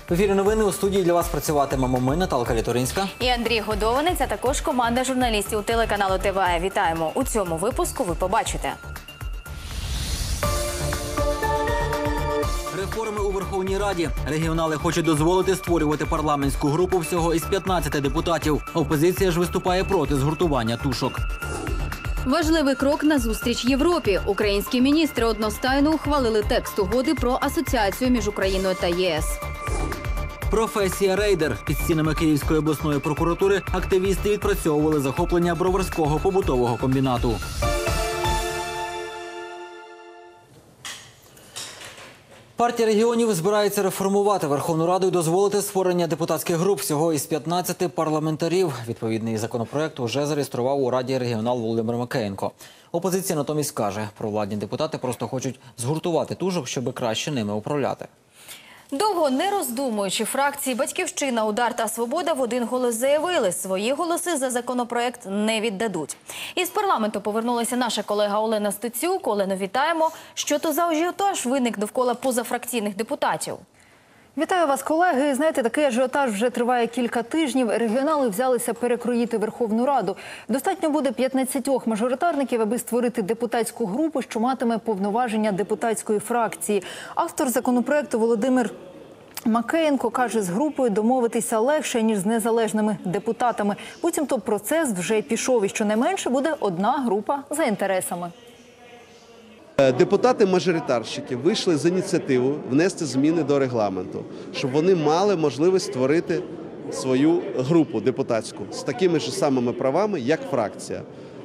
В ефірі новини, у студії для вас працюватимемо ми, Наталка Літоринська. І Андрій Годованець, а також команда журналістів телеканалу ТВА. Вітаємо! У цьому випуску ви побачите. Реформи у Верховній Раді. Регіонали хочуть дозволити створювати парламентську групу всього із 15 депутатів. Опозиція ж виступає проти згуртування тушок. Важливий крок назустріч Європі. Українські міністри одностайно ухвалили текст угоди про асоціацію між Україною та ЄС. Професія рейдер. Під стінами Київської обласної прокуратури активісти відпрацьовували захоплення Броварського побутового комбінату. Партія регіонів збирається реформувати Верховну Раду і дозволити створення депутатських груп всього із 15 парламентарів. Відповідний законопроект уже зареєстрував у Раді регіонал Володимир Макеєнко. Опозиція натомість каже, провладні депутати просто хочуть згуртувати тушок, щоб краще ними управляти. Довго не роздумуючи, фракції «Батьківщина», «Удар» та «Свобода» в один голос заявили, свої голоси за законопроект не віддадуть. Із парламенту повернулася наша колега Олена Стецюк. Олено, вітаємо. Що то за ажіотаж виник довкола позафракційних депутатів? Вітаю вас, колеги. Знаєте, такий ажіотаж вже триває кілька тижнів. Регіонали взялися перекроїти Верховну Раду. Достатньо буде 15 мажоритарників, аби створити депутатську групу, що матиме повноваження депутатської фракції. Автор законопроекту Володимир Макеєнко каже, з групою домовитися легше, ніж з незалежними депутатами. Буцімто процес вже пішов і щонайменше буде одна група за інтересами. Депутати-мажоритарщики вийшли з ініціативою внести зміни до регламенту, щоб вони мали можливість створити свою групу депутатську з такими ж самими правами, як фракція.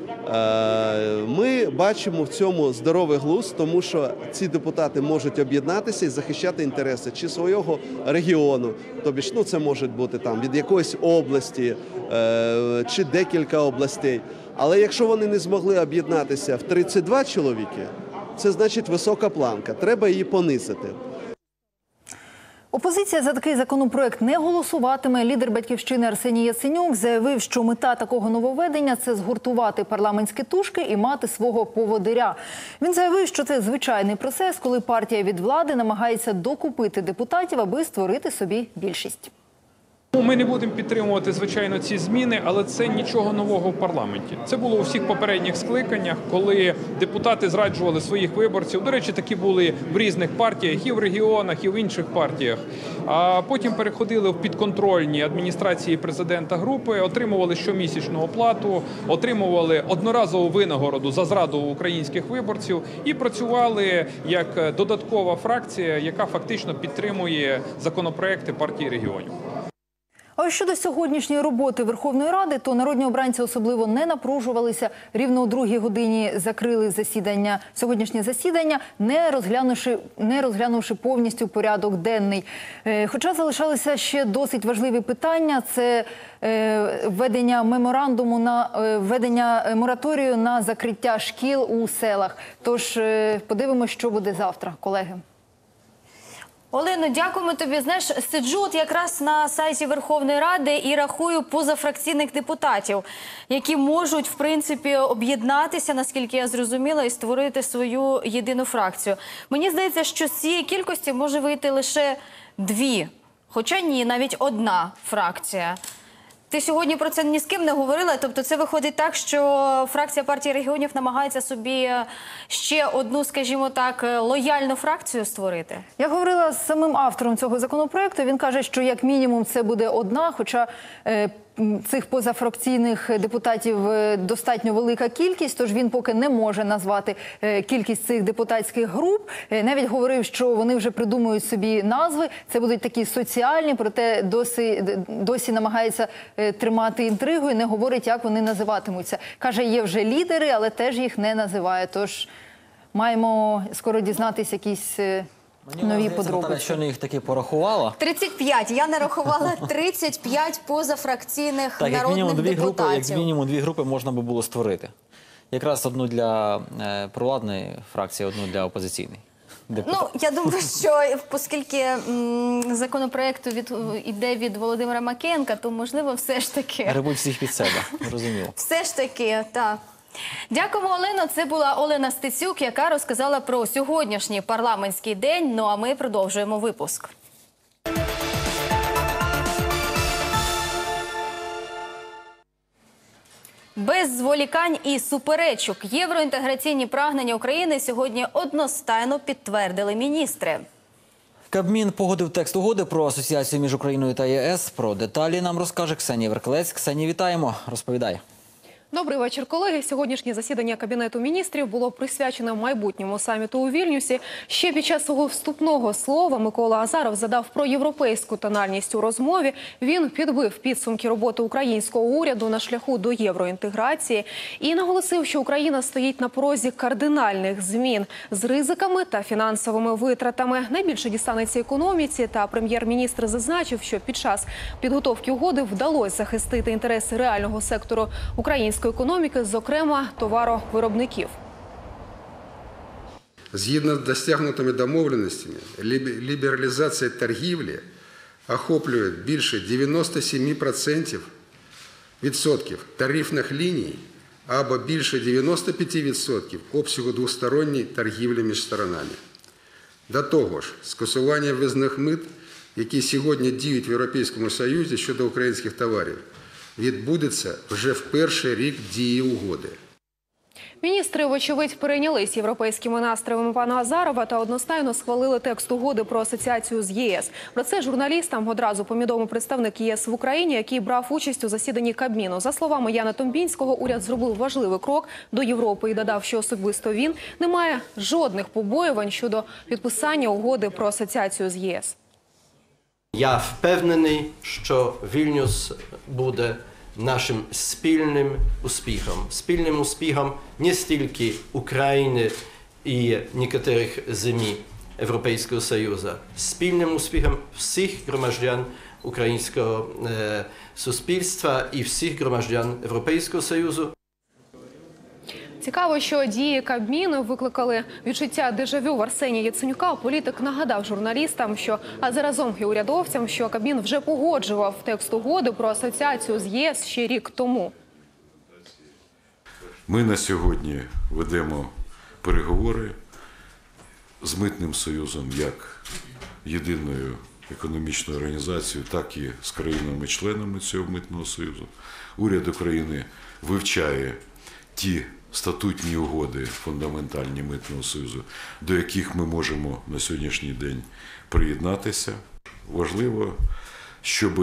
Ми бачимо в цьому здоровий глузд, тому що ці депутати можуть об'єднатися і захищати інтереси чи свого регіону, тобі ж, це може бути там від якоїсь області чи декілька областей. Але якщо вони не змогли об'єднатися в 32 чоловіки, це значить висока планка, треба її понизити. Опозиція за такий законопроект не голосуватиме. Лідер «Батьківщини» Арсеній Яценюк заявив, що мета такого нововведення – це згуртувати парламентські тушки і мати свого поводиря. Він заявив, що це звичайний процес, коли партія від влади намагається докупити депутатів, аби створити собі більшість. Ми не будемо підтримувати, звичайно, ці зміни, але це нічого нового в парламенті. Це було у всіх попередніх скликаннях, коли депутати зраджували своїх виборців. До речі, такі були в різних партіях, і в регіонах, і в інших партіях. А потім переходили в підконтрольні адміністрації президента групи, отримували щомісячну оплату, отримували одноразову винагороду за зраду українських виборців і працювали як додаткова фракція, яка фактично підтримує законопроекти партії регіонів. А щодо сьогоднішньої роботи Верховної Ради, то народні обранці особливо не напружувалися. Рівно о 2-й годині закрили сьогоднішнє засідання, не розглянувши повністю порядок денний. Хоча залишалися ще досить важливі питання. Це введення мораторію на закриття шкіл у селах. Тож подивимося, що буде завтра, колеги. Олено, дякуємо тобі. Знаєш, сиджу якраз на сайті Верховної Ради і рахую позафракційних депутатів, які можуть, в принципі, об'єднатися, наскільки я зрозуміла, і створити свою єдину фракцію. Мені здається, що з цієї кількості може вийти лише 2, хоча ні, навіть одна фракція. Ти сьогодні про це ні з ким не говорила, тобто це виходить так, що фракція партії регіонів намагається собі ще одну, скажімо так, лояльну фракцію створити? Я говорила з самим автором цього законопроекту, він каже, що як мінімум це буде одна, хоча цих позафракційних депутатів достатньо велика кількість, тож він поки не може назвати кількість цих депутатських груп. Навіть говорив, що вони вже придумують собі назви. Це будуть такі соціальні, проте досі намагається тримати інтригу і не говорить, як вони називатимуться. Каже, є вже лідери, але теж їх не називає. Тож маємо скоро дізнатися якісь нові подробиці. Наталя, що не їх таки порахувала. 35. Я нарахувала 35 позафракційних народних депутатів. Як мінімум 2 групи можна би було створити. Якраз одну для провладної фракції, одну для опозиційної. Ну, я думаю, що оскільки законопроект йде від Володимира Макеєнка, то, можливо, все ж таки... Грибуть всіх під себе, зрозуміло. Все ж таки, так. Дякуємо, Олено. Це була Олена Стецюк, яка розказала про сьогоднішній парламентський день. Ну, а ми продовжуємо випуск. Без зволікань і суперечок євроінтеграційні прагнення України сьогодні одностайно підтвердили міністри. Кабмін погодив текст угоди про асоціацію між Україною та ЄС. Про деталі нам розкаже Ксенія Верклець. Ксенія, вітаємо. Розповідай. Добрий вечір, колеги. Сьогоднішнє засідання Кабінету міністрів було присвячене майбутньому саміту у Вільнюсі. Ще під час свого вступного слова Микола Азаров задав про європейську тональність у розмові. Він підбив підсумки роботи українського уряду на шляху до євроінтеграції і наголосив, що Україна стоїть на порозі кардинальних змін з ризиками та фінансовими витратами. Найбільше дістанеться економіці, та прем'єр-міністр зазначив, що під час підготовки угоди вдалося захистити інтереси реального сектору української економіки, зокрема товаровиробників. Згідно з досягнутими домовленостями, лібералізація торгівлі охоплює більше 97% тарифних ліній або більше 95% обсягу двосторонньої торгівлі між сторонами. До того ж, скасування ввізних мит, які сьогодні діють в Європейському Союзі щодо українських товарів, відбудеться вже в перший рік дії угоди. Міністри, вочевидь, перейнялись європейськими настроями пана Азарова та одностайно схвалили текст угоди про асоціацію з ЄС. Про це журналістам одразу повідомив представник ЄС в Україні, який брав участь у засіданні Кабміну. За словами Яна Томбінського, уряд зробив важливий крок до Європи і додав, що особисто він не має жодних побоювань щодо підписання угоди про асоціацію з ЄС. Я впевнений, що Вільнюс буде нашим спільним успіхом не стільки України і некоторих земель Європейського Союзу, спільним успіхом всіх громадян українського суспільства і всіх громадян Європейського Союзу. Цікаво, що дії Кабміну викликали відчуття дежавю в Арсенія Яценюка. Політик нагадав журналістам, а заразом і урядовцям, що Кабмін вже погоджував текст угоди про асоціацію з ЄС ще рік тому. Ми на сьогодні ведемо переговори з Митним союзом як єдиною економічною організацією, так і з країнами-членами цього Митного союзу. Уряд України вивчає ті статутні угоди фундаментальні Митного союзу, до яких ми можемо на сьогоднішній день приєднатися. Важливо, щоб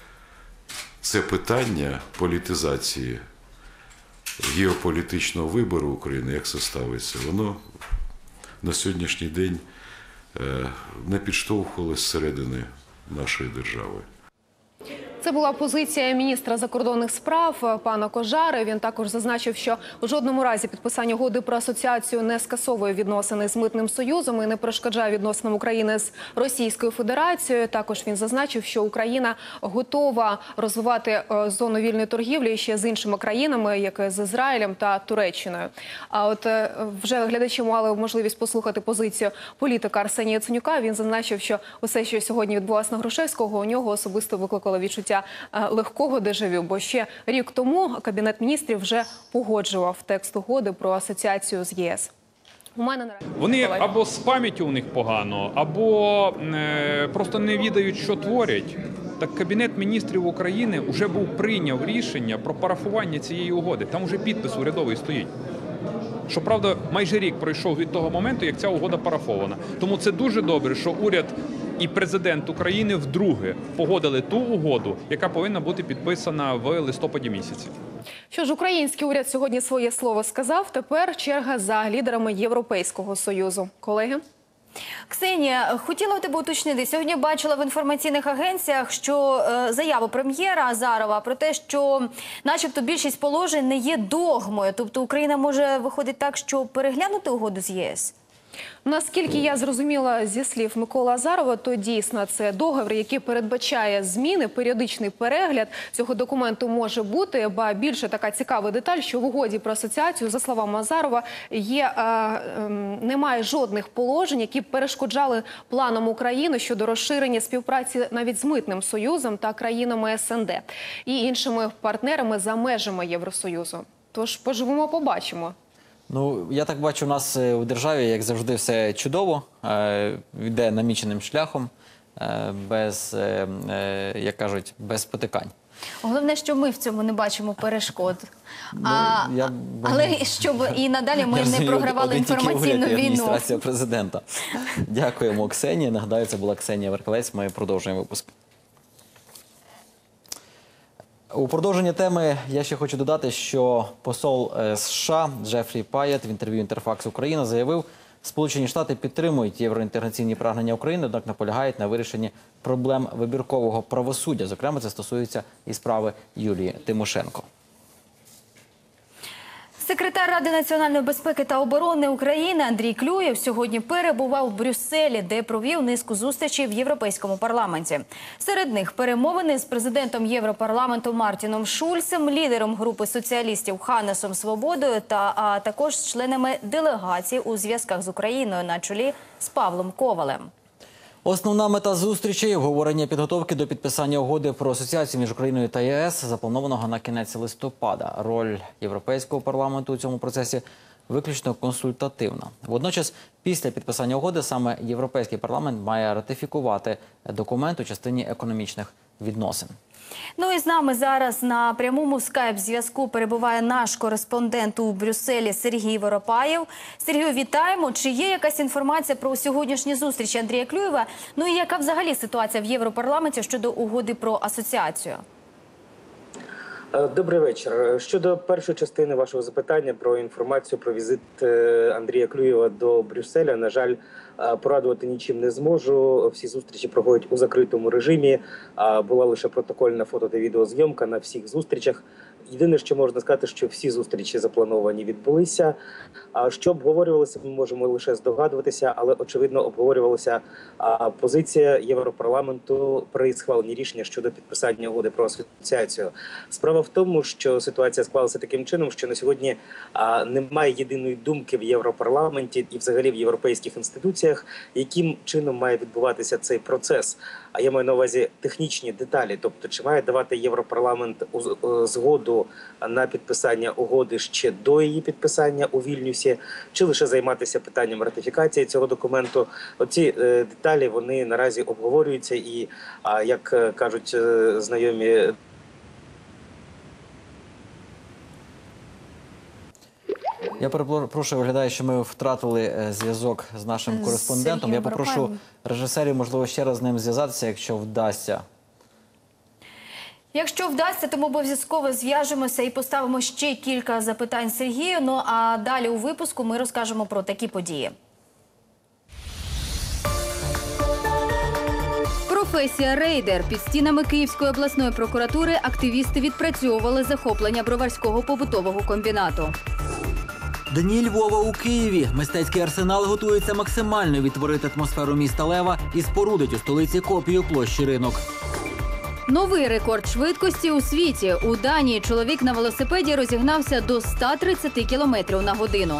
це питання політизації геополітичного вибору України, як це ставиться, воно на сьогоднішній день не підштовхувалось зсередини нашої держави. Це була позиція міністра закордонних справ пана Кожари. Він також зазначив, що у жодному разі підписання угоди про асоціацію не скасовує відносини з Митним союзом і не перешкоджає відносинам України з Російською Федерацією. Також він зазначив, що Україна готова розвивати зону вільної торгівлі ще з іншими країнами, як з Ізраїлем та Туреччиною. А от вже глядачі мали можливість послухати позицію політика Арсенія Яценюка. Він зазначив, що усе, що сьогодні відбулося на Грушевського, у нього особисто викликало відчуття легкого дежавю, бо ще рік тому Кабінет міністрів вже погоджував текст угоди про асоціацію з єС. Вони або з пам'яттю у них погано, або просто не відають, що творять. Так Кабінет міністрів України вже прийняв рішення про парафування цієї угоди. Там вже підпис урядовий стоїть. Щоправда, майже рік пройшов від того моменту, як ця угода парафована. Тому це дуже добре, що уряд і президент України вдруге погодили ту угоду, яка повинна бути підписана в листопаді місяці. Що ж, український уряд сьогодні своє слово сказав, тепер черга за лідерами Європейського Союзу. Колеги? Ксенія, хотіла у тебе уточнити. Сьогодні бачила в інформаційних агенціях, що заяву прем'єра Азарова про те, що начебто більшість положень не є догмою. Тобто Україна може виходити так, що переглянути угоду з ЄС? Наскільки я зрозуміла зі слів Миколи Азарова, то дійсно це договір, який передбачає зміни, періодичний перегляд цього документу може бути. Ба більше така цікава деталь, що в угоді про асоціацію, за словами Азарова, немає жодних положень, які перешкоджали планам України щодо розширення співпраці навіть з Митним союзом та країнами СНД і іншими партнерами за межами Євросоюзу. Тож поживемо, побачимо. Ну, я так бачу, у нас у державі, як завжди, все чудово, йде наміченим шляхом, без, як кажуть, без потикань. Головне, що ми в цьому не бачимо перешкод. я Але щоб і надалі ми Я не розумію, програвали один тільки інформаційну уряд і війну. адміністрація президента. Дякуємо, Ксенія. Нагадаю, це була Ксенія Веркалець. Ми продовжуємо випуск. У продовження теми я ще хочу додати, що посол США Джефрі Паєт в інтерв'ю «Інтерфакс Україна» заявив, Сполучені Штати підтримують євроінтеграційні прагнення України, однак наполягають на вирішенні проблем вибіркового правосуддя. Зокрема, це стосується і справи Юлії Тимошенко. Секретар Ради національної безпеки та оборони України Андрій Клюєв сьогодні перебував в Брюсселі, де провів низку зустрічей в Європейському парламенті. Серед них перемовини з президентом Європарламенту Мартіном Шульцем, лідером групи соціалістів Ханнесом Свободою а також з членами делегації у зв'язках з Україною на чолі з Павлом Ковалем. Основна мета зустрічей – обговорення підготовки до підписання угоди про асоціацію між Україною та ЄС, запланованого на кінець листопада. Роль Європейського парламенту у цьому процесі виключно консультативна. Водночас, після підписання угоди саме Європейський парламент має ратифікувати документ у частині економічних відносин. Ну і з нами зараз на прямому скайп-зв'язку перебуває наш кореспондент у Брюсселі Сергій Воропаєв. Сергію, вітаємо. Чи є якась інформація про сьогоднішні зустрічі Андрія Клюєва? Ну і яка взагалі ситуація в Європарламенті щодо угоди про асоціацію? Добрий вечір. Щодо першої частини вашого запитання про інформацію про візит Андрія Клюєва до Брюсселя, на жаль, порадувати нічим не зможу. Всі зустрічі проходять у закритому режимі. Була лише протокольна фото- та відеозйомка на всіх зустрічах. Єдине, що можна сказати, що всі зустрічі заплановані відбулися. Що обговорювалося, ми можемо лише здогадуватися, але, очевидно, обговорювалася позиція Європарламенту при схваленні рішення щодо підписання угоди про асоціацію. Справа в тому, що ситуація склалася таким чином, що на сьогодні немає єдиної думки в Європарламенті і взагалі в європейських інституціях, яким чином має відбуватися цей процес. А я маю на увазі технічні деталі, тобто чи має давати Європарламент згоду на підписання угоди ще до її підписання у Вільнюсі, чи лише займатися питанням ратифікації цього документу. Оці деталі, вони наразі обговорюються і, як кажуть знайомі, Я перепрошую, виглядає, що ми втратили зв'язок з нашим кореспондентом. Я попрошу режисерів, можливо, ще раз з ним зв'язатися, якщо вдасться. Якщо вдасться, то ми обов'язково зв'яжемося і поставимо ще кілька запитань Сергію. Ну а далі у випуску ми розкажемо про такі події. Професія рейдер. Під стінами Київської обласної прокуратури активісти відпрацьовували захоплення броварського побутового комбінату. Дні Львова у Києві. Мистецький арсенал готується максимально відтворити атмосферу міста Лева і спорудить у столиці копію площі Ринок. Новий рекорд швидкості у світі. У Данії чоловік на велосипеді розігнався до 130 км на годину.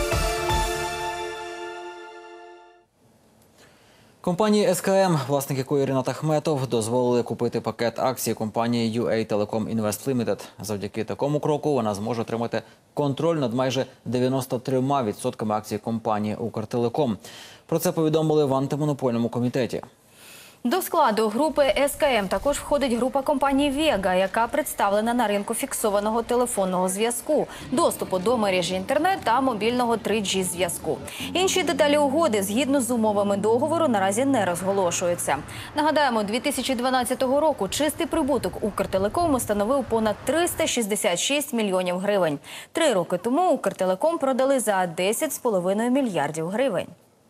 Компанії СКМ, власник якої Рінат Ахметов, дозволили купити пакет акцій компанії UA Telecom Invest Limited. Завдяки такому кроку вона зможе отримати контроль над майже 93% акцій компанії «Укртелеком». Про це повідомили в антимонопольному комітеті. До складу групи СКМ також входить група компанії «Вега», яка представлена на ринку фіксованого телефонного зв'язку, доступу до мережі інтернет та мобільного 3G-зв'язку. Інші деталі угоди, згідно з умовами договору, наразі не розголошуються. Нагадаємо, 2012 року чистий прибуток «Укртелекому» становив понад 366 мільйонів гривень. 3 роки тому «Укртелеком» продали за 10,5 мільярдів гривень.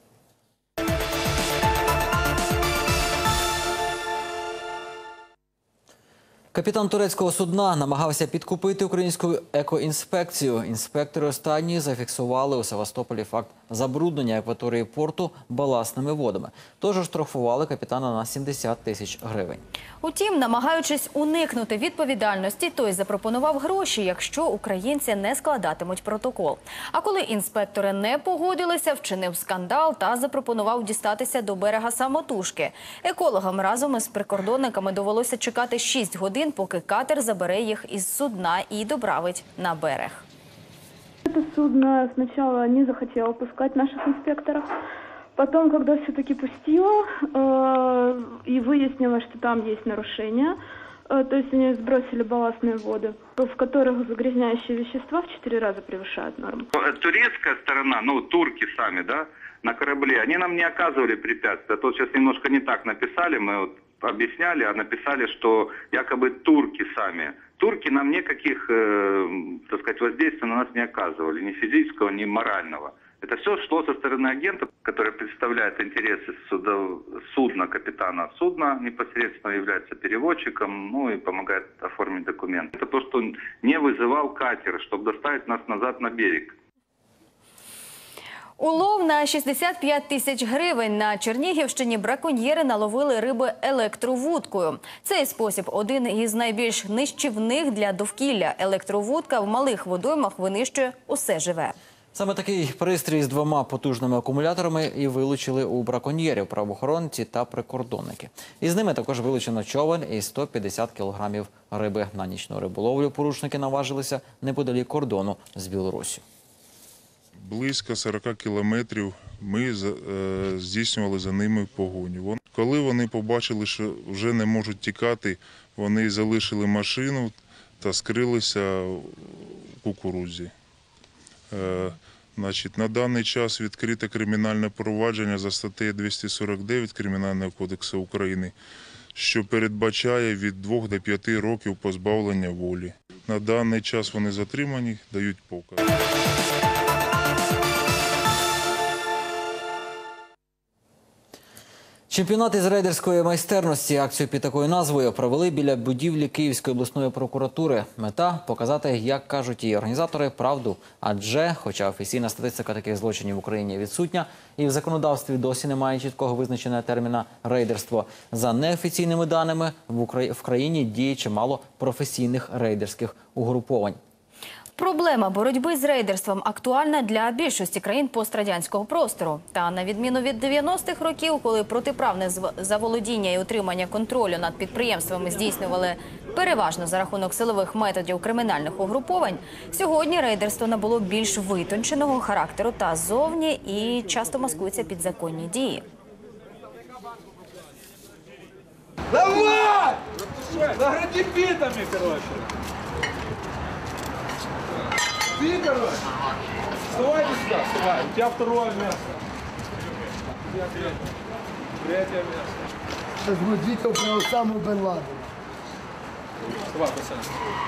Капітан турецького судна намагався підкупити українську екоінспекцію. Інспектори останні зафіксували у Севастополі факт забруднення акваторії порту баласними водами. Тож оштрафували капітана на 70 тисяч гривень. Утім, намагаючись уникнути відповідальності, той запропонував гроші, якщо українці не складатимуть протокол. А коли інспектори не погодилися, вчинив скандал та запропонував дістатися до берега самотужки. Екологам разом із прикордонниками довелося чекати 6 годин, поки катер забере їх із судна і доправить на берег. Это судно сначала не захотело пускать наших инспекторов. Потом, когда все-таки пустило и выяснилось, что там есть нарушения, То есть они сбросили балластные воды, в которых загрязняющие вещества в 4 раза превышают норму. Турецкая сторона, турки сами, да, на корабле, они нам не оказывали препятствия. То сейчас немножко не так написали, мы вот объясняли, а написали, что якобы турки сами. Турки нам никаких, так сказать, воздействия на нас не оказывали, ни физического, ни морального. Это все шло со стороны агента, который представляет интересы судна, капитана судна, непосредственно является переводчиком, и помогает оформить документы. Это то, что не вызывал катер, чтобы доставить нас назад на берег. Улов на 65 тисяч гривень. На Чернігівщині браконьєри наловили риби електровудкою. Цей спосіб – один із найбільш нищівних для довкілля. Електровудка в малих водоймах винищує усе живе. Саме такий пристрій з 2 потужними акумуляторами і вилучили у браконьєрів правоохоронці та прикордонники. Із ними також вилучено човен і 150 кілограмів риби. На нічну риболовлю порушники наважилися неподалік кордону з Білоруссю. Близько 40 кілометрів ми здійснювали за ними погоню. Коли вони побачили, що вже не можуть тікати, вони залишили машину та скрилися в кукурудзі. На даний час відкрите кримінальне провадження за статтею 249 Кримінального кодексу України, що передбачає від 2 до 5 років позбавлення волі. На даний час вони затримані, дають показ. Чемпіонат із рейдерської майстерності, акцію під такою назвою, провели біля будівлі Київської обласної прокуратури. Мета – показати, як кажуть її організатори, правду. Адже, хоча офіційна статистика таких злочинів в Україні відсутня, і в законодавстві досі немає чіткого визначеного терміна «рейдерство», за неофіційними даними, в країні діє чимало професійних рейдерських угруповань. Проблема боротьби з рейдерством актуальна для більшості країн пострадянського простору. Та на відміну від 90-х років, коли протиправне заволодіння і утримання контролю над підприємствами здійснювали переважно за рахунок силових методів кримінальних угруповань, сьогодні рейдерство набуло більш витонченого характеру та зовні і часто маскується під законні дії. Давай! Награди битами, короче! Ты, короче! Вставай сюда, вставай! У тебя 2-е место. Третье место. Сейчас будет видео про Осаму бен Ладена. Вставай, пацан.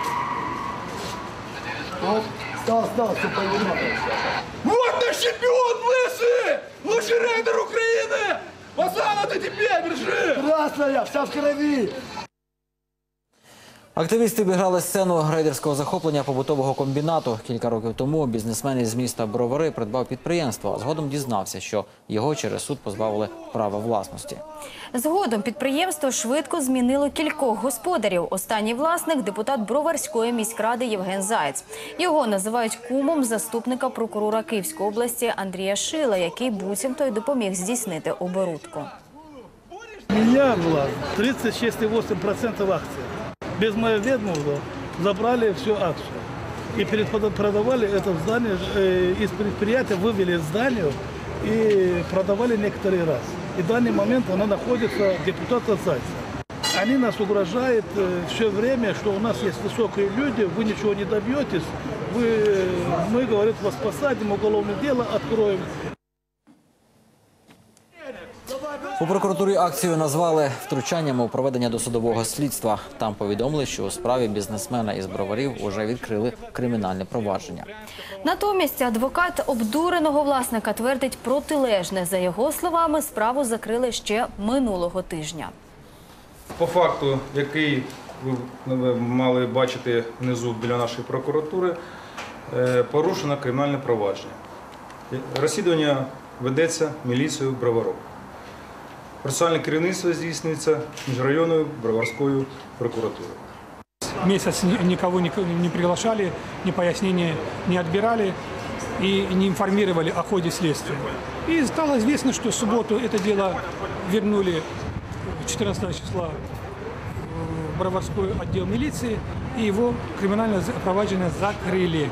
Стал, все понимаю. Вот наш чемпион лысый! Лучший рейдер Украины! Пацан, ты теперь держи! Красная, вся в крови! Активісти обіграли сцену рейдерського захоплення побутового комбінату. Кілька років тому бізнесмен із міста Бровари придбав підприємство, а згодом дізнався, що його через суд позбавили права власності. Згодом підприємство швидко змінило кількох господарів. Останній власник – депутат Броварської міськради Євген Заєць. Його називають кумом заступника прокурора Київської області Андрія Шила, який буцімто й допоміг здійснити оборудку. У меня было 36,8% акций. Без моего ведомства забрали всю акцию. И продавали это здание, из предприятия вывели здание и продавали некоторый раз. И в данный момент она находится депутата Зайца. Они нас угрожают все время, что у нас есть высокие люди, вы ничего не добьетесь, мы, говорят, вас посадим, уголовное дело откроем. У прокуратурі акцію назвали втручанням у проведення досудового слідства. Там повідомили, що у справі бізнесмена із Броварів уже відкрили кримінальне провадження. Натомість адвокат обдуреного власника твердить протилежне. За його словами, справу закрили ще минулого тижня. По факту, який ви мали бачити внизу біля нашої прокуратури, порушено кримінальне провадження. Розслідування ведеться міліцією Броварів. Процесуальне керівництво здійснюється міжрайонною Броварською прокуратурою. Месяц никого не приглашали, ни пояснения не отбирали и не информировали о ходе следствия. И стало известно, что в субботу это дело вернули 14 числа в Броварской отдел милиции, и его криминальное проваджение закрыли.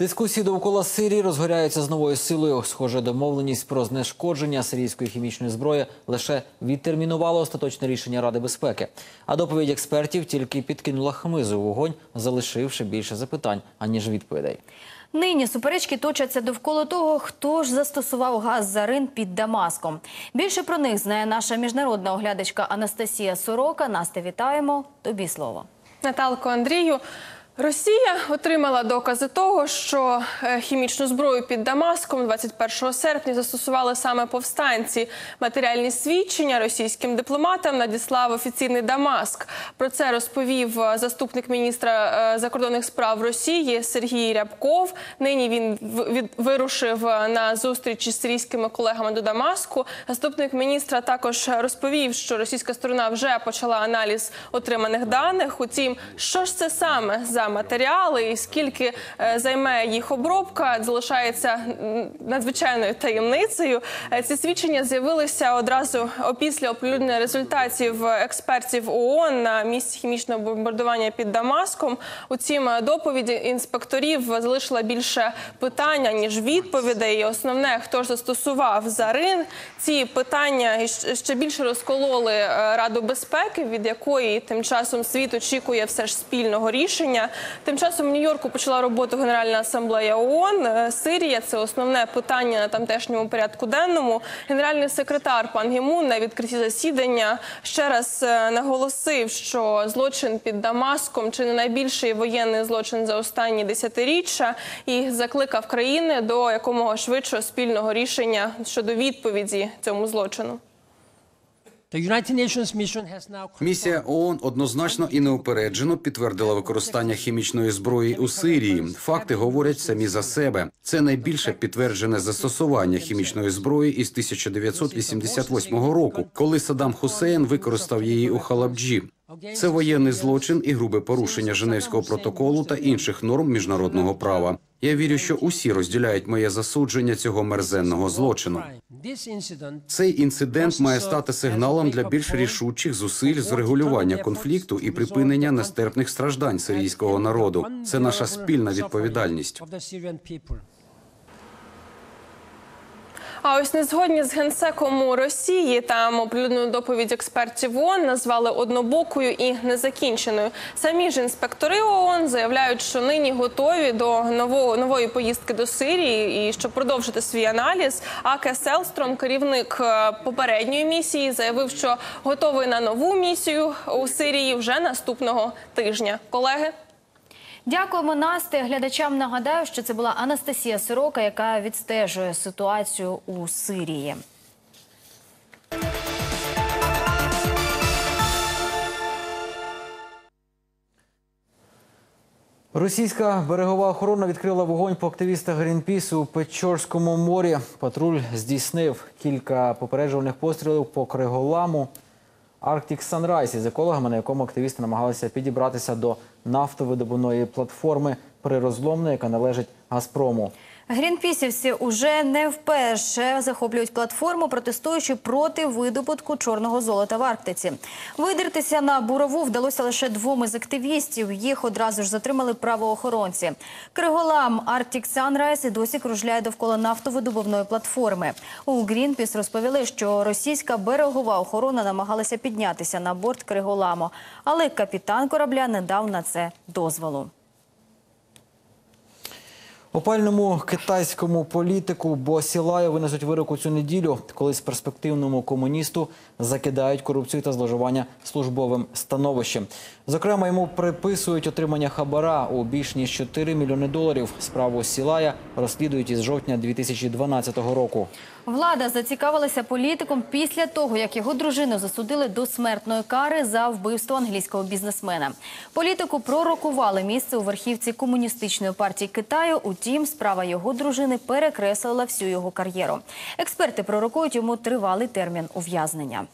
Дискусії довкола Сирії розгоряються з новою силою. Схоже, домовленість про знешкодження сирійської хімічної зброї лише відтермінувала остаточне рішення Ради безпеки. А доповідь експертів тільки підкинула хмизу у вогонь, залишивши більше запитань, аніж відповідей. Нині суперечки точаться довкола того, хто ж застосував газ зарин під Дамаском. Більше про них знає наша міжнародна оглядачка Анастасія Сорока. Настя, вітаємо. Тобі слово. Наталко, Андрію, Росія отримала докази того, що хімічну зброю під Дамаском 21 серпня застосували саме повстанці. Матеріальні свідчення російським дипломатам надіслав офіційний Дамаск. Про це розповів заступник міністра закордонних справ Росії Сергій Рябков. Нині він вирушив на зустріч із сирійськими колегами до Дамаску. Заступник міністра також розповів, що російська сторона вже почала аналіз отриманих даних. Утім, що ж це саме за матеріали і скільки займе їх обробка, залишається надзвичайною таємницею. Ці свідчення з'явилися одразу після оприлюднення результатів експертів ООН на місці хімічного бомбардування під Дамаском. Утім, доповідь інспекторів залишила більше питання, ніж відповідей. І основне, хто ж застосував зарин, ці питання ще більше розкололи Раду безпеки, від якої тим часом світ очікує все ж спільного рішення. Тим часом в Нью-Йорку почала роботу Генеральна асамблея ООН. Сирія – це основне питання на тамтешньому порядку денному. Генеральний секретар Пан Гі Мун на відкритті засідання ще раз наголосив, що злочин під Дамаском – чи не найбільший воєнний злочин за останні десятиріччя, і закликав країни до якомога швидшого спільного рішення щодо відповіді цьому злочину. Місія ООН однозначно і неупереджено підтвердила використання хімічної зброї у Сирії. Факти говорять самі за себе. Це найбільше підтверджене застосування хімічної зброї із 1988 року, коли Саддам Хусейн використав її у Халабджі. Це воєнний злочин і грубе порушення Женевського протоколу та інших норм міжнародного права. Я вірю, що усі розділяють моє засудження цього мерзенного злочину. Цей інцидент має стати сигналом для більш рішучих зусиль з регулювання конфлікту і припинення нестерпних страждань сирійського народу. Це наша спільна відповідальність. А ось незгодні з Генсеком Росії та оприлюднену доповідь експертів ООН назвали однобокою і незакінченою. Самі ж інспектори ООН заявляють, що нині готові до нової поїздки до Сирії і щоб продовжити свій аналіз. А Ке Селстром, керівник попередньої місії, заявив, що готовий на нову місію у Сирії вже наступного тижня. Колеги? Дякуємо, Насте. Глядачам нагадаю, що це була Анастасія Сорока, яка відстежує ситуацію у Сирії. Російська берегова охорона відкрила вогонь по активістах Грінпісу у Печорському морі. Патруль здійснив кілька попереджувальних пострілів по Криголаму. Arctic Sunrise із екологами, на якому активісти намагалися підібратися до нафтовидобувної платформи «Прирозломна», яка належить «Газпрому». Грінпісівці уже не вперше захоплюють платформу, протестуючи проти видобутку чорного золота в Арктиці. Видертися на бурову вдалося лише 2 із активістів. Їх одразу ж затримали правоохоронці. Криголам Arctic Sunrise і досі кружляє довкола нафтовидобувної платформи. У Грінпіс розповіли, що російська берегова охорона намагалася піднятися на борт Криголаму, але капітан корабля не дав на це дозволу. Опальному китайському політику Бо Сілаю винесуть вирок у цю неділю. Колись перспективному комуністу закидають корупцію та зловживання службовим становищем. Зокрема, йому приписують отримання хабара у більш ніж 4 мільйони доларів. Справу Сілая розслідують із жовтня 2012 року. Влада зацікавилася політиком після того, як його дружину засудили до смертної кари за вбивство англійського бізнесмена. Політику пророкували місце у верхівці Комуністичної партії Китаю, утім, справа його дружини перекреслила всю його кар'єру. Експерти пророкують йому тривалий термін ув'язнення.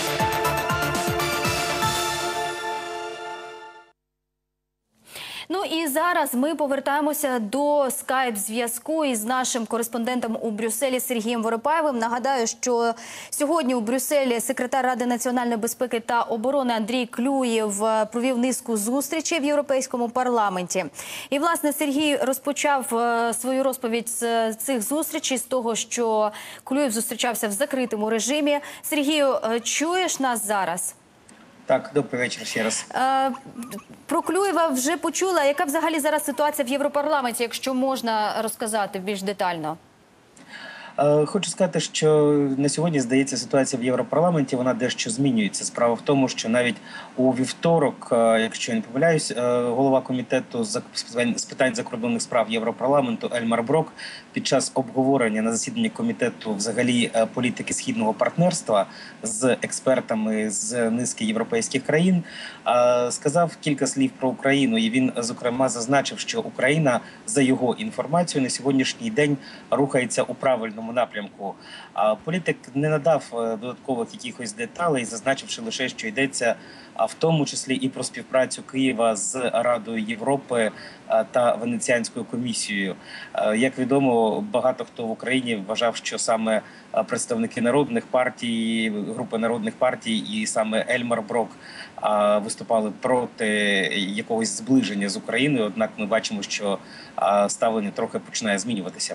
Ну і і зараз ми повертаємося до скайп-зв'язку із нашим кореспондентом у Брюсселі Сергієм Воропаєвим. Нагадаю, що сьогодні у Брюсселі секретар Ради національної безпеки та оборони Андрій Клюєв провів низку зустрічей в Європейському парламенті. І, власне, Сергій розпочав свою розповідь з цих зустрічей, з того, що Клюєв зустрічався в закритому режимі. Сергію, чуєш нас зараз? Так, добрий вечір ще раз. Про Клюєва вже почула. Яка взагалі зараз ситуація в Європарламенті, якщо можна розказати більш детально? Хочу сказати, що на сьогодні, здається, ситуація в Європарламенті, вона дещо змінюється. Справа в тому, що навіть у вівторок, якщо я не помиляюсь, голова комітету з питань закордонних справ Європарламенту Ельмар Брок під час обговорення на засіданні комітету взагалі політики східного партнерства з експертами з низки європейських країн сказав кілька слів про Україну. І він, зокрема, зазначив, що Україна, за його інформацією, на сьогоднішній день рухається у правильному напрямку. Політик не надав додаткових якихось деталей, зазначивши лише, що йдеться в тому числі і про співпрацю Києва з Радою Європи та Венеціанською комісією. Як відомо, багато хто в Україні вважав, що саме представники народних партій, групи народних партій і саме Ельмар Брок виступали проти якогось зближення з Україною, однак ми бачимо, що ставлення трохи починає змінюватися.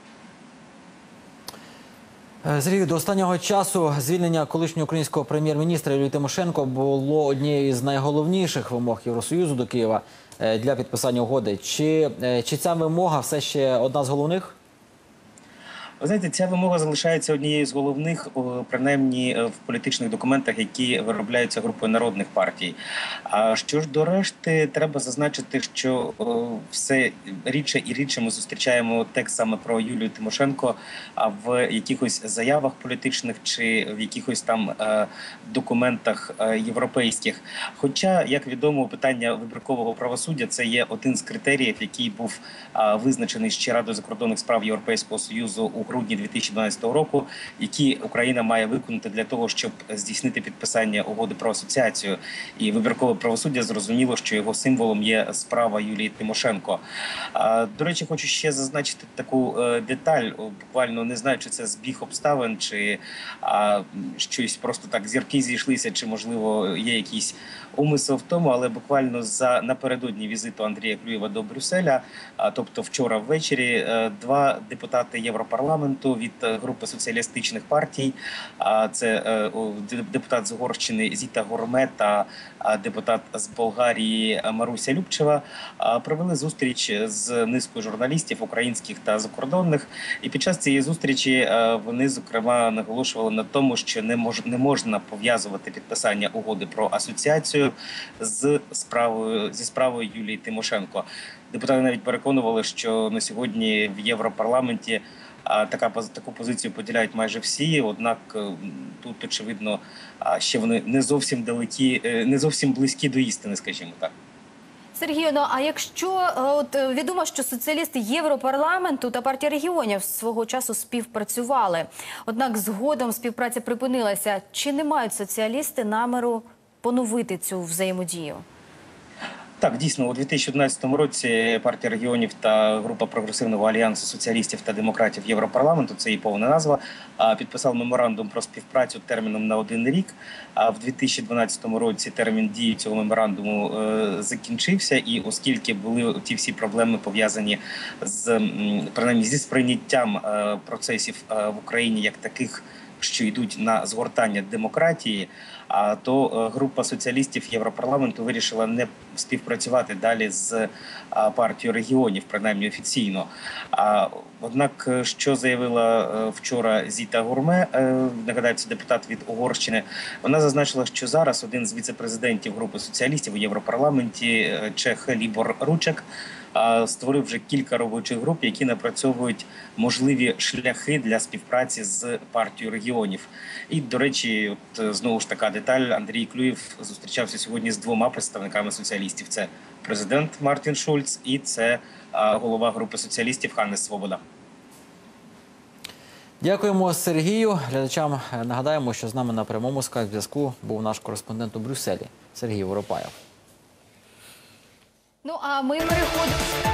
Сергій, до останнього часу звільнення колишнього українського прем'єр-міністра Юлії Тимошенко було однією з найголовніших вимог Євросоюзу до Києва для підписання угоди. Чи ця вимога все ще одна з головних? Ви знаєте, ця вимога залишається однією з головних, принаймні в політичних документах, які виробляються групою народних партій. А що ж до решти, треба зазначити, що все рідше і рідше ми зустрічаємо текст саме про Юлію Тимошенко в якихось заявах політичних чи в якихось там документах європейських. Хоча, як відомо, питання вибіркового правосуддя – це є один з критеріїв, який був визначений ще Радою закордонних справ Європейського Союзу у грудні 2012 року, які Україна має виконати для того, щоб здійснити підписання угоди про асоціацію. І вибіркове правосуддя, зрозуміло, що його символом є справа Юлії Тимошенко. До речі, хочу ще зазначити таку деталь, буквально не знаю, чи це збіг обставин, чи щось просто так зірки зійшлися, чи, можливо, є якийсь умисел в тому, але буквально напередодні візиту Андрія Клюєва до Брюсселя, тобто вчора ввечері, два депутати Європарламенту від групи соціалістичних партій, це депутат з Угорщини Зіта Гурме та депутат з Болгарії Маруся Любчева, провели зустріч з низкою журналістів українських та закордонних. І під час цієї зустрічі вони, зокрема, наголошували на тому, що не можна пов'язувати підписання угоди про асоціацію зі справою Юлії Тимошенко. Депутати навіть переконували, що на сьогодні в Європарламенті таку позицію поділяють майже всі, однак тут, очевидно, ще вони не зовсім близькі до істини, скажімо так. Сергію, а якщо відомо, що соціалісти Європарламенту та партія регіонів свого часу співпрацювали, однак згодом співпраця припинилася, чи не мають соціалісти наміру поновити цю взаємодію? Так, дійсно, у 2011 році партія регіонів та група прогресивного альянсу соціалістів та демократів Європарламенту, це її повна назва, підписав меморандум про співпрацю терміном на 1 рік. А в 2012 році термін дії цього меморандуму закінчився, і оскільки були ті всі проблеми пов'язані принаймні зі сприйняттям процесів в Україні як таких, що йдуть на згортання демократії, то група соціалістів Європарламенту вирішила не співпрацювати далі з партією регіонів, принаймні офіційно. Однак, що заявила вчора Зіта Гурме, нагадаю, це депутат від Угорщини, вона зазначила, що зараз один з віце-президентів групи соціалістів у Європарламенті, чех Лібор Ручек, створив вже кілька робочих груп, які напрацьовують можливі шляхи для співпраці з партією регіонів. І, до речі, знову ж така деталь, Андрій Клюєв зустрічався сьогодні з двома представниками соціалістів. Це президент Мартін Шульц і це голова групи соціалістів Ханнес Свобода. Дякуємо Сергію. Глядачам нагадаємо, що з нами на прямому скайп-зв'язку був наш кореспондент у Брюсселі Сергій Воропаєв. Ну, а ми переходимо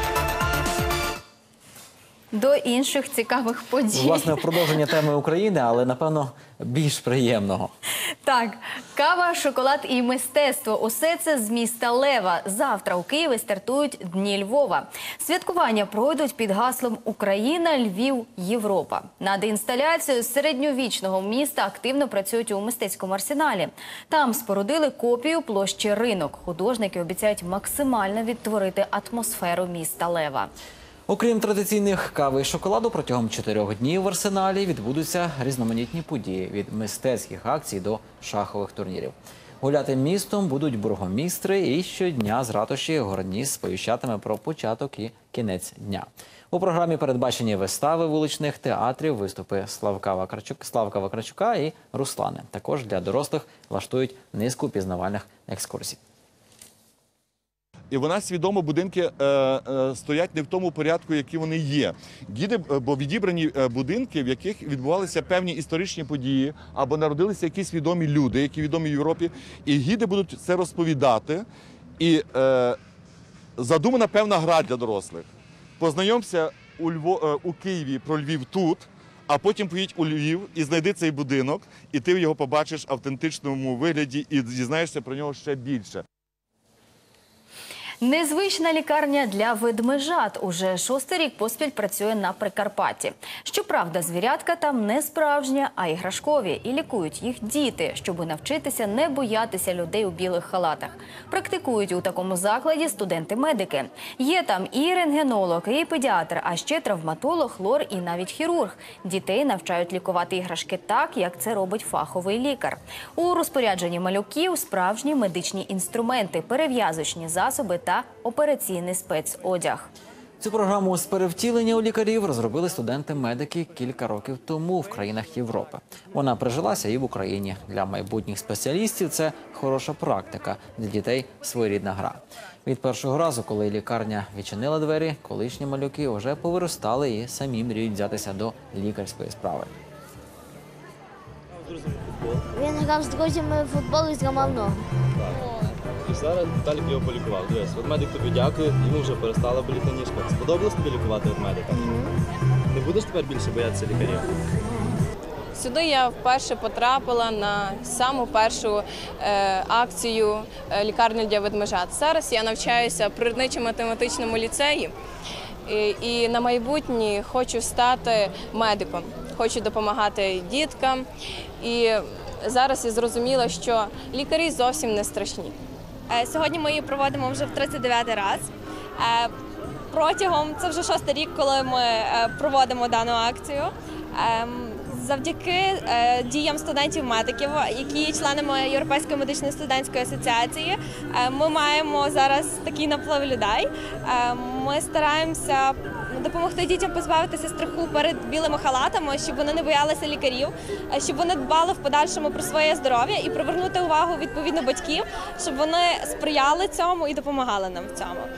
до інших цікавих подій. Власне, продовження теми України, але, напевно, більш приємного. Так, кава, шоколад і мистецтво – усе це з міста Лева. Завтра у Києві стартують Дні Львова. Святкування пройдуть під гаслом «Україна, Львів, Європа». Над інсталяцією середньовічного міста активно працюють у мистецькому арсеналі. Там спорудили копію площі Ринок. Художники обіцяють максимально відтворити атмосферу міста Лева. Окрім традиційних кави і шоколаду, протягом 4 днів в арсеналі відбудуться різноманітні події – від мистецьких акцій до шахових турнірів. Гуляти містом будуть бургомістри, і щодня з ратуші Горніс сповіщатиме про початок і кінець дня. У програмі передбачені вистави вуличних театрів, виступи Славка Вакарчука і Руслани. Також для дорослих влаштують низку пізнавальних екскурсій. І вона свідомо будинки стоять не в тому порядку, які вони є. Бо відібрані будинки, в яких відбувалися певні історичні події, або народилися якісь відомі люди, які відомі в Європі. І гіди будуть це розповідати. І задумана певна гра для дорослих. Познайомся у Києві про Львів тут, а потім поїдь у Львів і знайди цей будинок, і ти його побачиш в автентичному вигляді і дізнаєшся про нього ще більше. Незвична лікарня для ведмежат уже 6-й рік поспіль працює на Прикарпатті. Щоправда, звірятка там не справжні, а іграшкові. І лікують їх діти, щоб навчитися не боятися людей у білих халатах. Практикують у такому закладі студенти-медики. Є там і рентгенолог, і педіатр, а ще травматолог, лор і навіть хірург. Дітей навчають лікувати іграшки так, як це робить фаховий лікар. У розпорядженні малюків справжні медичні інструменти, перев'язочні засоби та операційний спецодяг. Цю програму з перевтілення у лікарів розробили студенти-медики кілька років тому в країнах Європи. Вона прижилася і в Україні. Для майбутніх спеціалістів це хороша практика, для дітей своєрідна гра. Від першого разу, коли лікарня відчинила двері, колишні малюки вже повиростали і самі мріють взятися до лікарської справи. Він грав з друзями в футбол і зламав ногу. І зараз Віталік його полікував. Дивись, ведмедик тобі дякує, йому вже перестала боліти ніжка. Сподобалось тобі лікувати ведмедика? Не будеш тепер більше боятися лікарів? Сюди я вперше потрапила на саму першу акцію лікарні для ведмежат. Зараз я навчаюся в природничо-математичному ліцеї і на майбутнє хочу стати медиком. Хочу допомагати діткам. І зараз я зрозуміла, що лікарі зовсім не страшні. Сьогодні ми її проводимо вже в 39-й раз. Це вже 6-й рік, коли ми проводимо дану акцію. Завдяки діям студентів-медиків, які є членами Європейської медичної студентської асоціації, ми маємо зараз такий наплив людей. Ми стараємося допомогти дітям позбавитися страху перед білими халатами, щоб вони не боялися лікарів, щоб вони дбали в подальшому про своє здоров'я і привернути увагу відповідно батьків, щоб вони сприяли цьому і допомагали нам в цьому.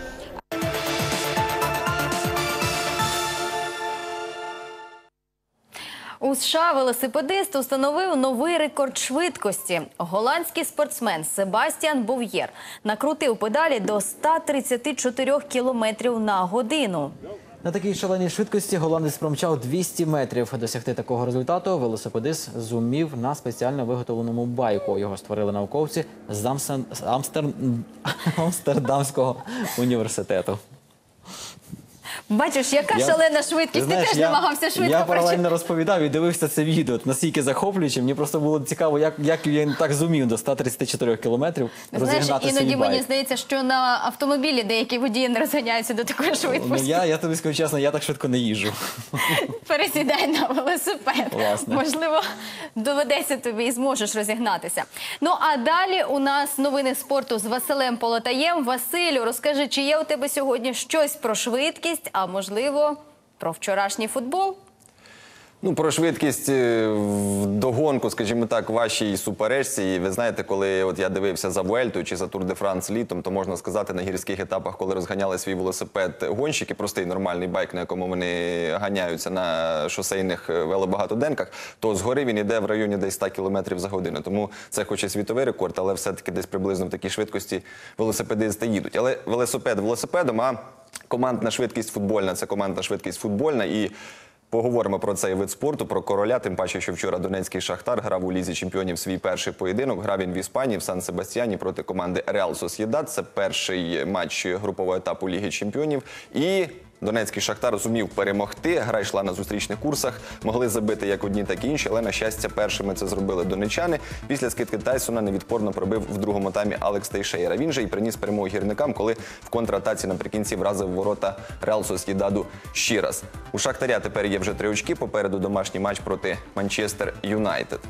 У США велосипедист установив новий рекорд швидкості. Голландський спортсмен Себастьян Бов'єр накрутив педалі до 134 км на годину. На такій шаленій швидкості голландець промчав 200 метрів. Досягти такого результату велосипедист зумів на спеціально виготовленому байку. Його створили науковці з Амстердамського університету. Бачиш, яка шалена швидкість. Ти теж намагався швидко Я паралельно розповідав і дивився це відео. Настільки захоплююче. Мені просто було цікаво, як він так зумів до 134 кілометрів розігнати свій байк. Іноді мені здається, що на автомобілі деякі водії не розганяються до такої швидкості. Я тобі скажу чесно, я так швидко не їжджу. Пересідай на велосипед. Власне. Можливо, доведеться тобі і зможеш розігнатися. Ну, а далі у нас новини спорту з Василем Полотаєм. Василю, розкажи, чи є у тебе сьогодні щось про швидкість, а можливо, про вчорашній футбол? Ну, про швидкість в догонку, скажімо так, вашій суперечці. І ви знаєте, коли от я дивився за Vuelтою чи за Тур де Франс літом, то можна сказати, на гірських етапах, коли розганяли свій велосипед гонщики, простий нормальний байк, на якому вони ганяються на шосейних велобагатоденках, то згори він йде в районі десь 100 км за годину. Тому це хоч і світовий рекорд, але все-таки десь приблизно в такій швидкості велосипедисти їдуть. Але велосипед велосипедом, а командна швидкість футбольна – це командна швидкість футбольна. І поговоримо про цей вид спорту, про короля, тим паче, що вчора Донецький Шахтар грав у Лізі чемпіонів свій перший поєдинок. Грав він в Іспанії, в Сан-Себастьяні проти команди Реал Сосєдад. Це перший матч групового етапу Ліги чемпіонів. І Донецький Шахтар зумів перемогти, гра йшла на зустрічних курсах, могли забити як одні, так і інші, але, на щастя, першими це зробили донечани. Після скидки Тайсона невідпорно пробив в другому таймі Алекс Тейшейра. Він же і приніс перемогу гірникам, коли в контратаці наприкінці вразив ворота Реал Сосєдаду ще раз. У Шахтаря тепер є вже 3 очки, попереду домашній матч проти Манчестер Юнайтед.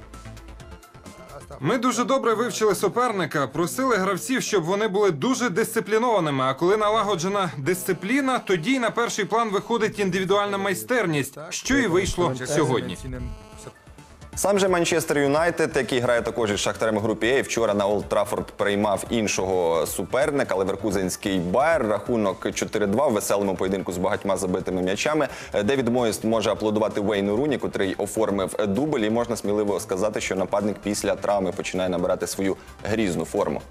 Ми дуже добре вивчили суперника, просили гравців, щоб вони були дуже дисциплінованими. А коли налагоджена дисципліна, тоді на перший план виходить індивідуальна майстерність, що і вийшло сьогодні. Сам же Манчестер Юнайтед, який грає також із Шахтарем у групі А, вчора на Олд Траффорд приймав іншого суперника – Леверкузенський Байер. Рахунок 4-2 в веселому поєдинку з багатьма забитими м'ячами. Девід Моєс може аплодувати Вейну Руні, котрий оформив дубль. І можна сміливо сказати, що нападник після травми починає набирати свою грізну форму.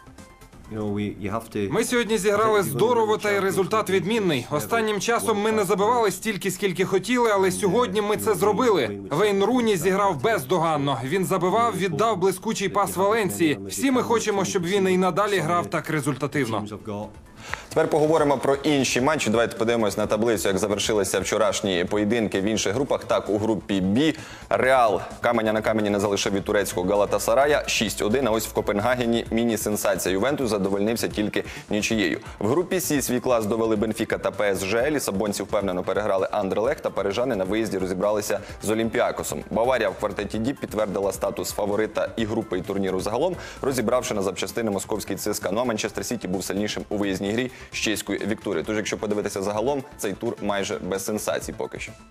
Ми сьогодні зіграли здорово, та й результат відмінний. Останнім часом ми не забивали стільки, скільки хотіли, але сьогодні ми це зробили. Вейн Руні зіграв бездоганно. Він забивав, віддав блискучий пас Валенсії. Всі ми хочемо, щоб він і надалі грав так результативно. Тепер поговоримо про інші матчі. Давайте подивимось на таблицю, як завершилися вчорашні поєдинки в інших групах. Так, у групі Б Реал каменя на камені не залишив від турецького Галатасарая 6-1. А ось в Копенгагені міні-сенсація. Ювентус задовольнився тільки нічиєю. В групі С свій клас довели Бенфіка та ПСЖ. Лісабонці впевнено переграли Андерлехт, та парижани на виїзді розібралися з Олімпіакосом. Баварія в квартеті Д підтвердила статус фаворита і групи, і турніру загалом, розібравши на запчастини московський ЦСКА. Ну а Манчестер Сіті був сильнішим у виїзній грі з чеською Вікторією. Тож, якщо подивитися загалом, цей тур майже без сенсацій поки що.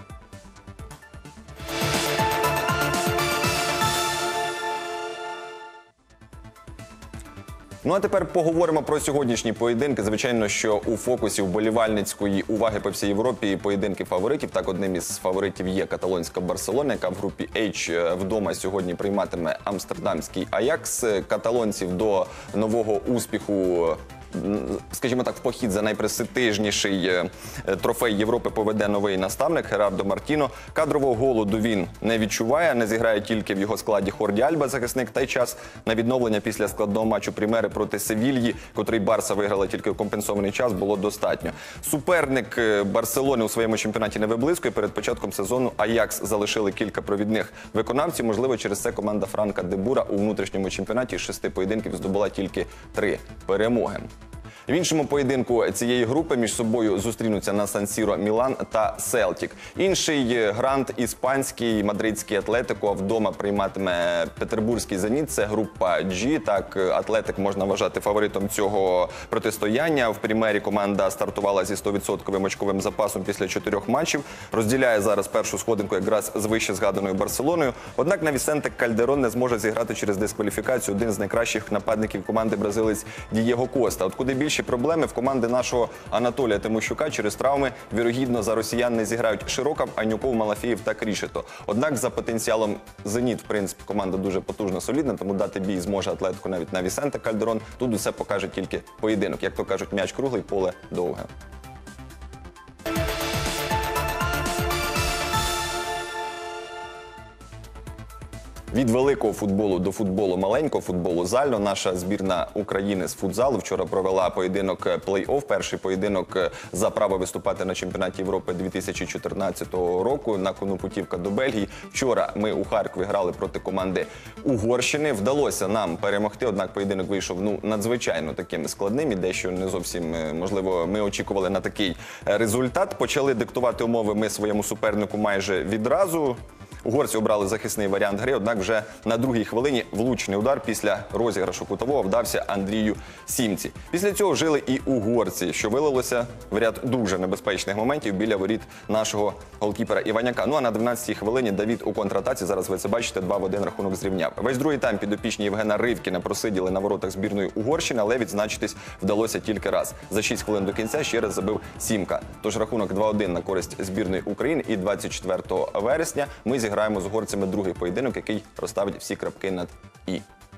Ну а тепер поговоримо про сьогоднішні поєдинки. Звичайно, що у фокусі вболівальницької уваги по всій Європі поєдинки фаворитів. Так, одним із фаворитів є каталонська Барселона, яка в групі H вдома сьогодні прийматиме амстердамський Аякс. Каталонців до нового успіху, скажімо так, в похід за найпрестижніший трофей Європи поведе новий наставник Герардо Мартіно. Кадрового голоду він не відчуває, не зіграє тільки в його складі Хорді Альба, захисник, та й час на відновлення після складного матчу Примери проти Севільї, котрий Барса виграла тільки у компенсований час, було достатньо. Суперник Барселони у своєму чемпіонаті не виблискує. Перед початком сезону Аякс залишили кілька провідних виконавців. Можливо, через це команда Франка де Бура у внутрішньому чемпіонаті з 6 поєдинків здобула тільки 3 перемоги. В іншому поєдинку цієї групи між собою зустрінуться на Сан-Сіро Мілан та Селтік. Інший грант іспанський, мадридський Атлетико, а вдома прийматиме петербурзький Зеніт. Це група G. Так, Атлетик можна вважати фаворитом цього протистояння. В Примері команда стартувала зі 100% очковим запасом після 4 матчів. Розділяє зараз першу сходинку якраз з вище згаданою Барселоною. Однак на Вісенте Кальдерон не зможе зіграти через дискваліфікацію один з найкращих нападників команди бразилець Дієго Коста. От куди більші проблеми в команди нашого Анатолія Тимощука через травми, вірогідно, за росіян не зіграють Широков, Анюков, Малафєєв та Крішето. Однак за потенціалом Зеніт, в принципі, команда дуже потужна, солідна, тому дати бій зможе Атлетику навіть на Вісенте Кальдерон. Тут усе покаже тільки поєдинок. Як то кажуть, м'яч круглий, поле довге. Від великого футболу до футболу маленького, футболу зально. Наша збірна України з футзалу вчора провела поєдинок плей-офф, перший поєдинок за право виступати на чемпіонаті Європи 2014 року. На кону путівка до Бельгії. Вчора ми у Харкові грали проти команди Угорщини. Вдалося нам перемогти, однак поєдинок вийшов надзвичайно таким складним і дещо не зовсім, можливо, ми очікували на такий результат. Почали диктувати умови ми своєму супернику майже відразу. Угорці обрали захисний варіант гри, однак вже на другій хвилині влучний удар після розіграшу кутового вдався Андрію Сімці. Після цього жили і угорці, що вилилося в ряд дуже небезпечних моментів біля воріт нашого голкіпера Іваняка. Ну а на 12-й хвилині Давід у контратаці, зараз ви це бачите, 2-1 рахунок зрівняв. Весь другий тайм підопічні Євгена Ривкіна просиділи на воротах збірної Угорщини, але відзначитись вдалося тільки раз. За 6 хвилин до кінця ще раз забив Сімка. Тож рахунок 2-1 на користь збірної України, і 24 вересня ми зіграємо з угорцями другий поєдинок, який розставить всі крапки над «і».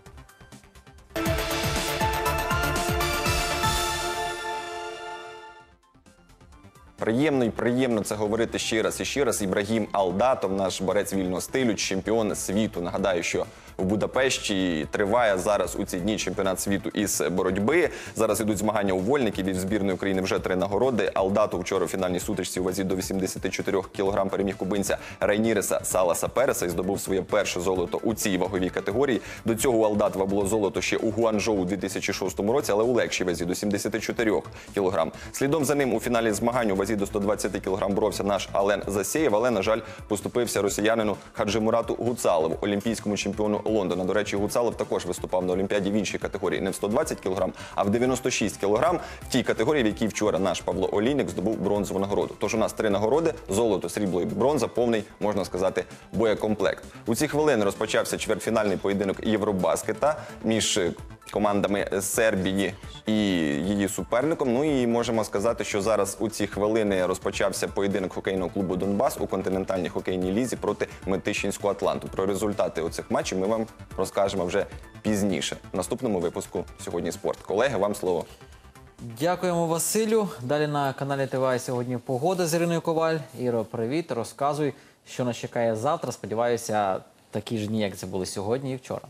Приємно це говорити ще раз і ще раз. Ібрагім Алдатов, наш борець вільного стилю, чемпіон світу. Нагадаю, що в Будапешті триває зараз у ці дні чемпіонат світу із боротьби. Зараз ідуть змагання у вольників, від збірної України вже 3 нагороди. Алдатов вчора у фінальній сутичці у вазі до 84 кг переміг кубинця Рейніреса Саласа Переса і здобув своє перше золото у цій ваговій категорії. До цього у Алдатова було золото ще у Гуанчжоу у 2006 році, але у легшій вазі до 74 кг. Слідом за ним у фіналі змагань у вазі до 120 кг боровся наш Ален Засєєв, але, на жаль, поступився росіянину Хаджимурату Гуцалову, олімпійському чемпіону Лондона. До речі, Гуцалов також виступав на Олімпіаді в іншій категорії, не в 120 кг, а в 96 кг, в тій категорії, в якій вчора наш Павло Олійник здобув бронзову нагороду. Тож у нас 3 нагороди – золото, срібло і бронза, повний, можна сказати, боєкомплект. У ці хвилини розпочався чвертьфінальний поєдинок Євробаскета між командами Сербії і її суперником. Ну і можемо сказати, що зараз у ці хвилини розпочався поєдинок хокейного клубу «Донбас» у континентальній хокейній лізі проти Метищинського «Атланту». Про результати оцих матчів ми вам розкажемо вже пізніше, в наступному випуску «Сьогодні спорт». Колеги, вам слово. Дякуємо, Василю. Далі на каналі ТВА сьогодні погода з Іриною Коваль. Іро, привіт, розказуй, що нас чекає завтра. Сподіваюся, такі ж дні, як це були сьогодні і вчора.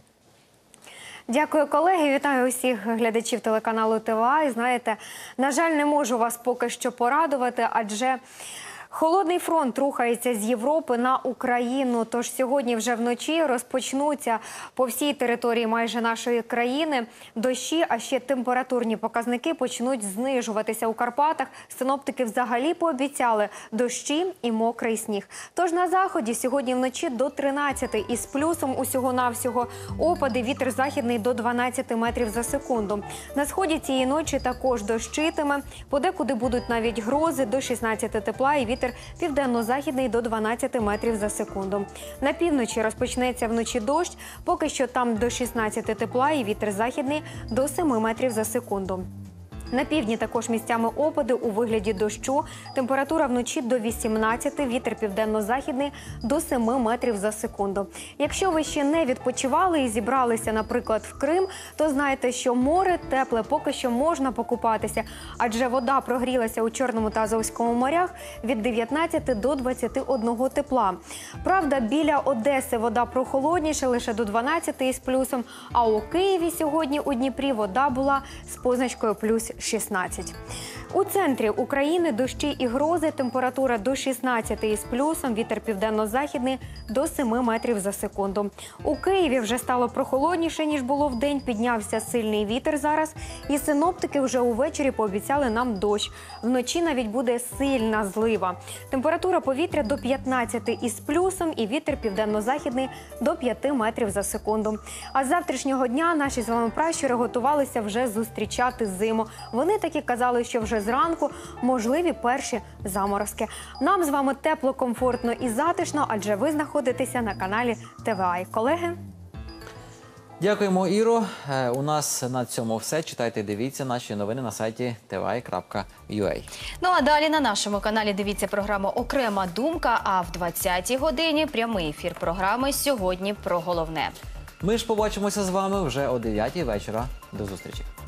Дякую, колеги. Вітаю усіх глядачів телеканалу ТВА. І знаєте, на жаль, не можу вас поки що порадувати, адже холодний фронт рухається з Європи на Україну. Тож сьогодні вже вночі розпочнуться по всій території майже нашої країни дощі, а ще температурні показники почнуть знижуватися у Карпатах. Синоптики взагалі пообіцяли дощі і мокрий сніг. Тож на заході сьогодні вночі до 13 із плюсом усього-навсього. Опади, вітер західний до 12 метрів за секунду. На сході цієї ночі також дощитиме. Подекуди будуть навіть грози, до 16 тепла і вітер південно-західний до 12 метрів за секунду. На півночі розпочнеться вночі дощ, поки що там до 16 тепла і вітер західний до 7 метрів за секунду. На півдні також місцями опади у вигляді дощу. Температура вночі до 18, вітер південно-західний до 7 метрів за секунду. Якщо ви ще не відпочивали і зібралися, наприклад, в Крим, то знайте, що море тепле, поки що можна покупатися, адже вода прогрілася у Чорному та Азовському морях від 19 до 21 тепла. Правда, біля Одеси вода прохолодніша, лише до 12 із плюсом, а у Києві сьогодні у Дніпрі вода була з позначкою плюс 16. У центрі України дощі і грози, температура до 16 із плюсом, вітер південно-західний до 7 метрів за секунду. У Києві вже стало прохолодніше, ніж було вдень, піднявся сильний вітер зараз, і синоптики вже увечері пообіцяли нам дощ. Вночі навіть буде сильна злива. Температура повітря до 15 із плюсом і вітер південно-західний до 5 метрів за секунду. А з завтрашнього дня наші з вами пращури готувалися вже зустрічати зиму. Вони таки казали, що вже зранку можливі перші заморозки. Нам з вами тепло, комфортно і затишно, адже ви знаходитеся на каналі ТВА. Колеги? Дякуємо, Іро. У нас на цьому все. Читайте, дивіться наші новини на сайті tva.ua. Ну а далі на нашому каналі дивіться програму «Окрема думка», а в 20-й годині прямий ефір програми «Сьогодні про головне». Ми ж побачимося з вами вже о 9-й вечора. До зустрічі.